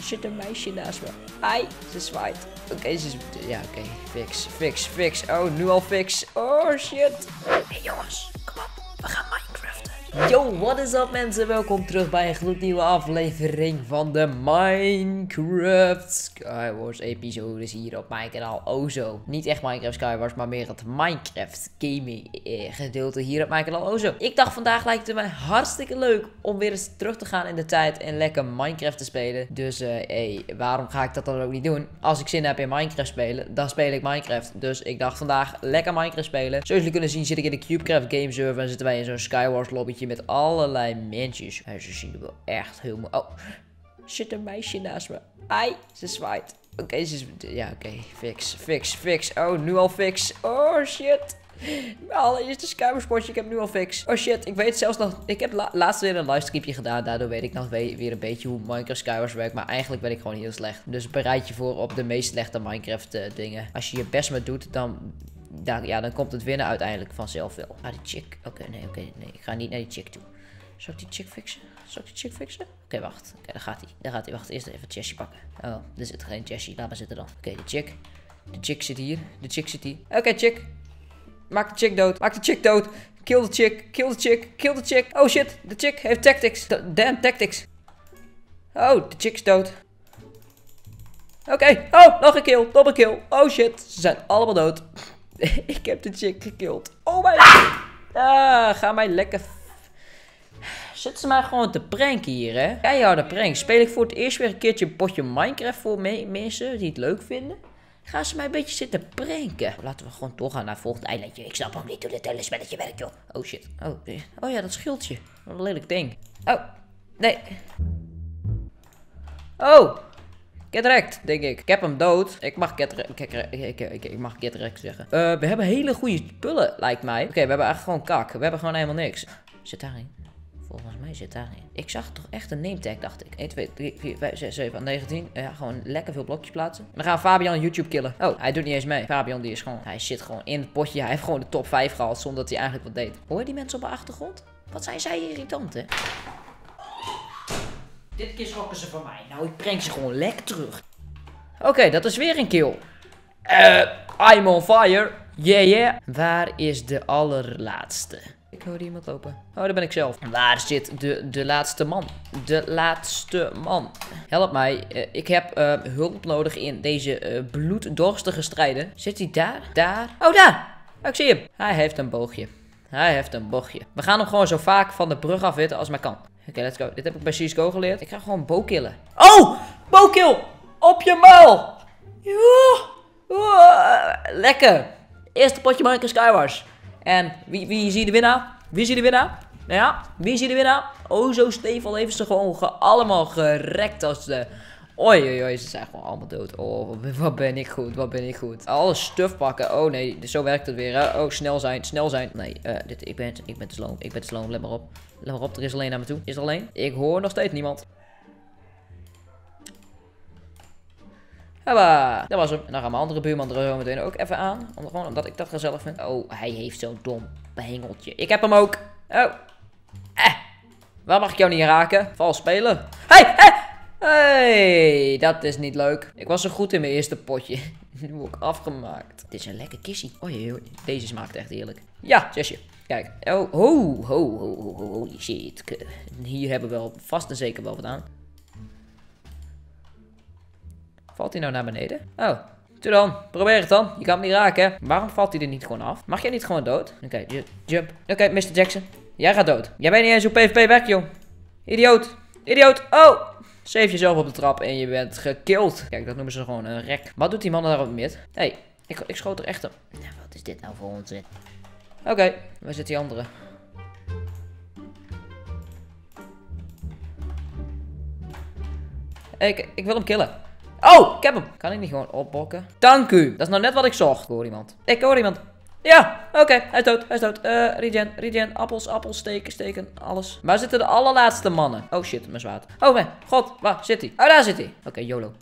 zit een meisje naast me. Ai, ze zwaait. Oké, ze is... Ja, oké. Fix. Oh, nu al fix. Oh, shit. Hey jongens, kom op. We gaan Minecraften. Yo, what is up mensen? Welkom terug bij een gloednieuwe aflevering van de Minecraft Skywars episodes hier op mijn kanaal Ozo. Niet echt Minecraft Skywars, maar meer het Minecraft gaming gedeelte hier op mijn kanaal Ozo. Ik dacht vandaag lijkt het mij hartstikke leuk om weer eens terug te gaan in de tijd en lekker Minecraft te spelen. Dus waarom ga ik dat dan ook niet doen? Als ik zin heb in Minecraft spelen, dan speel ik Minecraft. Dus ik dacht vandaag lekker Minecraft spelen. Zoals jullie kunnen zien zit ik in de Cubecraft game server en zitten wij in zo'n Skywars lobbytje met allerlei mensjes. En ze zien er wel echt heel mooi. Oh, zit een meisje naast me. Ai, ze zwaait. Oké, ze is... Ja, oké. Fix. Oh, nu al fix. Oh, shit. Mijn allereerste Skywars-potje, ik heb nu al fix. Oh shit, ik weet zelfs nog... Ik heb laatst weer een livestreamje gedaan. Daardoor weet ik nog weer een beetje hoe Minecraft Skywars werkt. Maar eigenlijk ben ik gewoon heel slecht. Dus bereid je voor op de meest slechte Minecraft dingen. Als je je best mee doet, dan komt het winnen uiteindelijk vanzelf wel. Ah, die chick. Oké, nee. Ik ga niet naar die chick toe. Zal ik die chick fixen? Oké, wacht. Oké, daar gaat hij. Wacht, eerst even het chestje pakken. Oh, er zit geen chestje. Laat maar zitten dan. Oké, de chick. De chick zit hier. Oké, chick. Maak de chick dood. Kill the chick. Oh shit, de chick heeft tactics. Damn tactics. Oh, de chick is dood. Oké. Oh, nog een kill. Double kill. Oh shit, ze zijn allemaal dood. Ik heb de chick gekillt. Oh mijn god. Ga mij lekker... Zitten ze mij gewoon te pranken hier, hè? Keiharde prank. Speel ik voor het eerst weer een keertje een potje Minecraft voor mensen die het leuk vinden. Gaan ze mij een beetje zitten pranken. Laten we gewoon doorgaan naar het volgende eilandje. Ik snap ook niet hoe dit hele spelletje werkt, joh. Oh shit. Oh ja, dat schildje. Wat een lelijk ding. Oh, nee. Oh. Get wrecked, denk ik. Ik heb hem dood. Ik mag get wrecked zeggen. We hebben hele goede spullen, lijkt mij. Oké, we hebben eigenlijk gewoon kak. We hebben gewoon helemaal niks. Zit daarin? Volgens mij zit daarin. Ik zag toch echt een name tag, dacht ik. 1, 2, 3, 4, 5, 6, 7, 19. Ja, gewoon lekker veel blokjes plaatsen. En dan gaan we Fabian YouTube killen. Oh, hij doet niet eens mee. Fabian die is gewoon... Hij zit gewoon in het potje. Hij heeft gewoon de top 5 gehaald zonder dat hij eigenlijk wat deed. Hoor je die mensen op de achtergrond? Wat zijn zij irritant, hè? Dit keer schrokken ze van mij. Nou, ik breng ze gewoon lekker terug. Oké, dat is weer een kill. I'm on fire. Yeah. Waar is de allerlaatste? Ik hoorde iemand lopen. Oh, daar ben ik zelf. Waar zit de laatste man? De laatste man. Help mij. Ik heb hulp nodig in deze bloeddorstige strijden. Zit hij daar? Daar? Oh, daar! Oh, ik zie hem. Hij heeft een boogje. We gaan hem gewoon zo vaak van de brug afwitten als maar kan. Oké, let's go. Dit heb ik bij CSGO geleerd. Ik ga gewoon bowkillen. Oh! Bowkill! Op je muil! Lekker. Eerste potje Minecraft Skywars. En wie zie de winnaar? Ja, wie zie de winnaar? Ozo Stevel heeft ze gewoon allemaal gerekt als de... Oei, ze zijn gewoon allemaal dood. Oh, wat ben ik goed. Alles stuff pakken. Oh nee, zo werkt het weer. Hè? Oh, snel zijn. Nee, ik ben te sloom. Let maar op, er is alleen naar me toe. Is er alleen? Ik hoor nog steeds niemand. Hoppa, dat was hem. En dan gaan mijn andere buurman er zo meteen ook even aan. Gewoon omdat ik dat gezellig vind. Oh, hij heeft zo'n dom bengeltje. Ik heb hem ook. Oh. Waar mag ik jou niet raken? Vals spelen. Hey, dat is niet leuk. Ik was zo goed in mijn eerste potje. Nu word ik afgemaakt. Dit is een lekker kissie. Oh, deze smaakt echt heerlijk. Ja, zesje. Kijk. Oh, holy shit. Hier hebben we wel vast en zeker wel wat aan. Valt hij nou naar beneden? Oh, doe dan. Probeer het dan. Je kan hem niet raken. Waarom valt hij er niet gewoon af? Mag jij niet gewoon dood? Oké, jump. Oké, Mr. Jackson. Jij gaat dood. Jij bent niet eens op PvP weg, joh. Idioot. Oh. Save jezelf op de trap en je bent gekillt. Kijk, dat noemen ze gewoon een rek. Wat doet die man daar op het mid? Hé, ik schoot er echt op. Nou, wat is dit nou voor onzin? Oké, waar zit die andere? Ik wil hem killen. Oh, ik heb hem. Kan ik niet gewoon opbokken? Dank u. Dat is nou net wat ik zocht. Ik hoor iemand. Ja, oké. Hij is dood. Regen. Appels, steken, alles. Waar zitten de allerlaatste mannen? Oh shit, mijn zwaard. Oh mijn god, waar zit hij? Oh, daar zit hij. Oké, YOLO.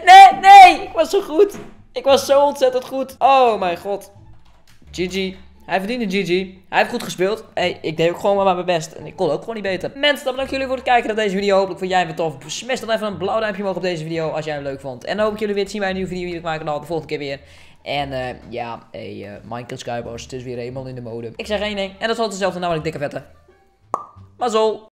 Nee. Ik was zo goed. Ik was zo ontzettend goed. Oh mijn god. GG. Hij verdient een GG. Hij heeft goed gespeeld. Hey, ik deed ook gewoon maar mijn best. En ik kon ook gewoon niet beter. Mensen, dan bedankt jullie voor het kijken naar deze video. Hopelijk vond jij het tof. Smash dan even een blauw duimpje omhoog op deze video als jij hem leuk vond. En dan hoop ik jullie weer te zien bij een nieuwe video hier op mijn kanaal. De volgende keer weer. En Minecraft Skywars. Het is weer helemaal in de mode. Ik zeg één ding. En dat is altijd hetzelfde, namelijk dikke vette. Mazzel.